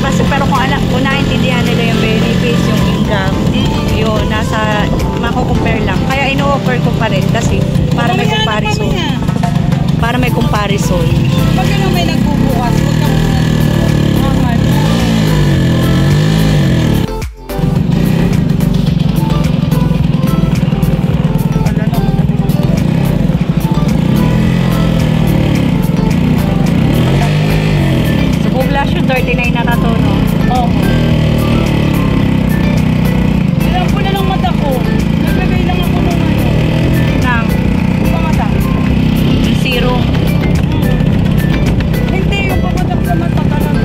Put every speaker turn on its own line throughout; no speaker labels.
Kasi pero kung naintindihan nila yung benefits, yung income, yun, nasa, mako-compare lang. Kaya ino-offer ko pa rin kasi para may comparison. Para may comparison.
Pag ano may nagbubukas, huwag ka muna.
Sa poblasyon, 39 na to, no?
Oo. Alam ko na ng mata ko. Naglagay lang ako ng ano.
Nang?
Pamata.
Yung serum.
Hindi, yung pamatak sa mata talaga.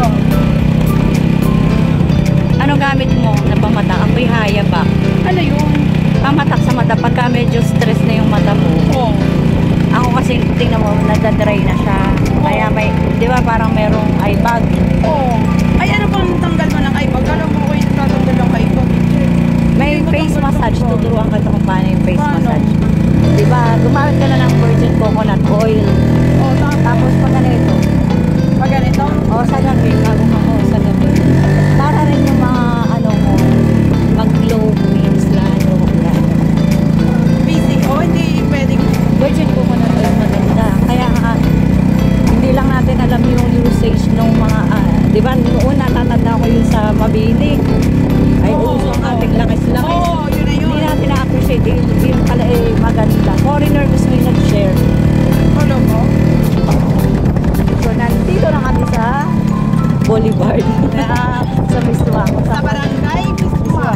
Ano gamit mo na pamata? Ako'y haya ba?
Ano yun?
Pamatak sa mata pagka medyo stress na yung mata mo.
Oo.
Ako kasi tingnan mo, nadadry na siya. Kaya may, di ba parang merong eye bag?
Oo. Ay, ano bang tanggal mo ng eye bag? Alam mo ko yung tatanggal ng eye bag.
May face massage. Tuturuan ka kung paano yung face
Paano?
massage. Di ba, gumamit ka na ng virgin coconut oil.
Oo,
Tapos pag ganito,
pag ganito?
sa gabi, bago ka mo, sa gabi. Para rin yung mga ano mo, mag-glow means lalo.
Basic. Oo, hindi pwedeng.
Virgin coconut oil maganda. Kaya hindi lang natin alam yung usage ng mga, di ba, noon natatanda ko yung sa Mabini. Ay, uso ang ating lakis-lakis.
Oo, yun na yun.
Hindi natin na-appreciate. Yung pala maganda. Foreigner gusto yung nag-share.
Ano mo?
So, nandito na kami sa Boulevard. Sa Miswa.
Sa barangay, Miswa.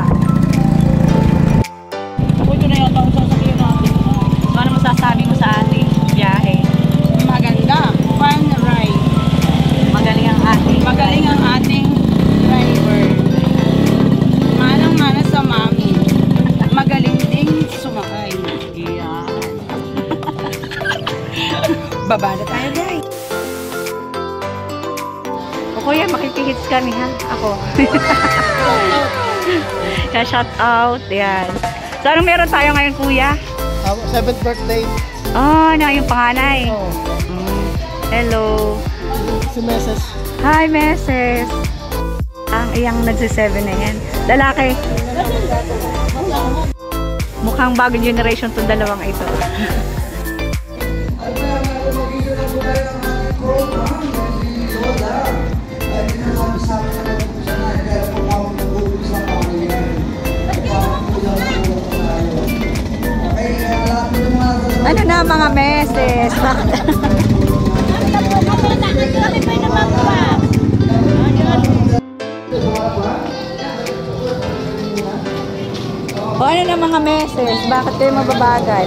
Ako ito na yata ang sasakyan natin.
Ano masasabi mo sa ating biyahe?
Maganda. Fun ride.
Magaling ang ating.
Magaling ang ating driver. Manang-mana sa mami. Magaling ding sumakay. Iyan. Baba na tayo, guys.
O kuya, makikihits kami ha. Ako. Kaya shout out. Yan. So, anong meron tayo ngayon, kuya?
7th birthday.
Oh, na yung panganay.
Oh.
Hello.
Si Mrs.
Hi, Mrs. Ang iyang nagsi-7 na yan. Lalaki. Mukhang bagong generation itong dalawang ito. Ano na mga meses? O ano na mga meses? Bakit kayo mababagal?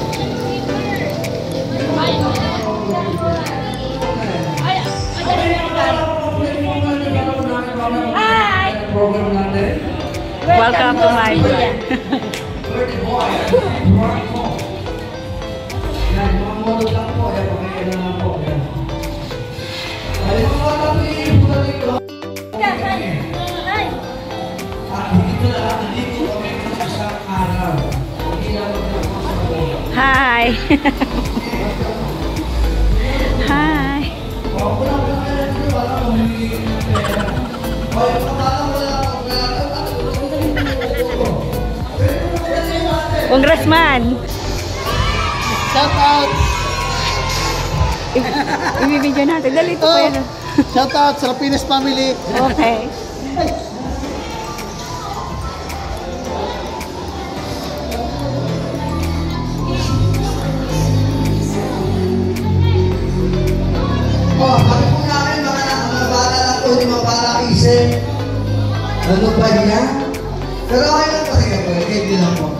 Hi! Welcome to my vlog. Hi. Hi. Congressman.
Shout out!
Ibibidyo natin. Dali ito
Oh,
pa yan.
shout out sa Rapinas family.
Okay.
Oh, kami po namin mga nakakabala lang po, di mapara isip. Ano ba niya? Pero okay lang po, sige po, hindi lang po.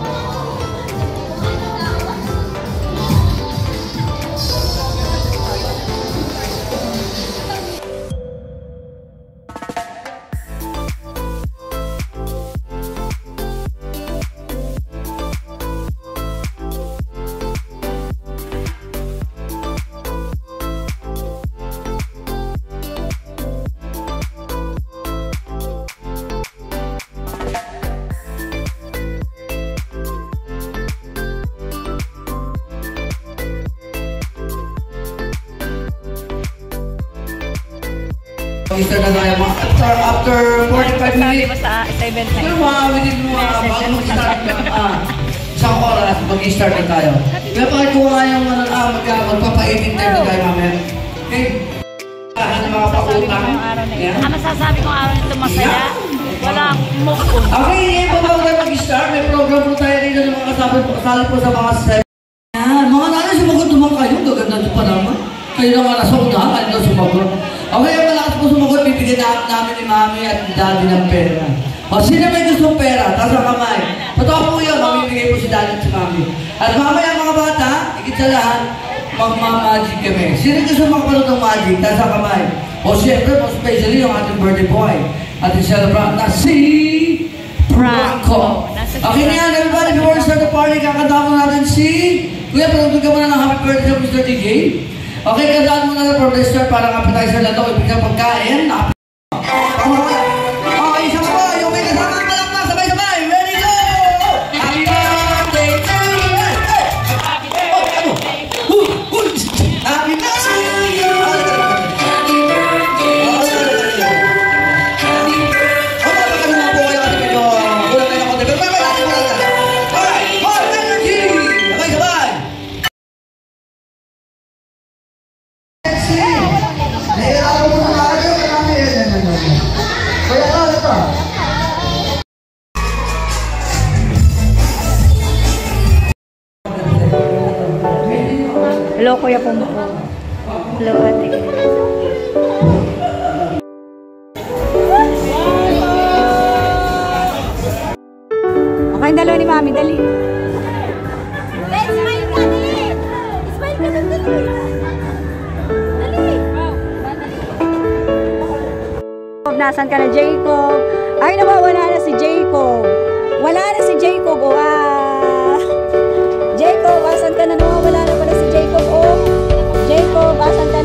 Mag-start na tayo mga after 45
Sabi
minutes.
mo sa event na
Pero
ito.
mga minutes mo bago mag-start isang oras, mag-start na tayo. Kaya pakikuha nga yung magpapainit tayo tayo mamaya. Okay? Ano mga pakutang?
Ang masasabi kong araw nito masaya. Walang move on.
Okay, bago tayo mag-start, may program po tayo dito ng mga kasali po sa mga step. Yan, mga nanay, sumagot naman kayo. Gaganda nyo pa naman. Kayo naman nasa unahan, kayo na sumagot. Okay, ang malakas po sumagot, bibigyan namin ni Mami at Daddy ng pera. O, sino may gustong pera? Taas ang kamay. Totoo po yun, mamimigay po si Daddy at si Mami. At mamaya mga bata, higit sa lahat, magmamagic kami. Sino gusto makapanood ng magic? Taas ang kamay. O, siyempre, most especially yung ating birthday boy. Ating celebrant na si Franco. Okay na yan, everybody, before we start the party, kakanta mo natin si... Kuya, pagod ka muna ng happy birthday sa Mr. DJ. Okay, kantaan mo na ng birthday start para appetizer na ito. Ibig na pagkain. Okay, isa pa. Yung may kasama ang palakpak. Sabay-sabay. Ready, go! Happy birthday to you! Happy birthday to you! Happy birthday to you!
Hello, Kuya Pumpo. Hello, ate. Okay, dalawa ni Mami, dali.
Smile ka, dali! Smile ka, dali! Dali!
Nasaan ka na, Jacob? Ay, nawawala na si Jacob. Wala na si Jacob, oh. Jacob, asan ka na? Nawawala na pala si Jacob, oh. Jacob, asan ka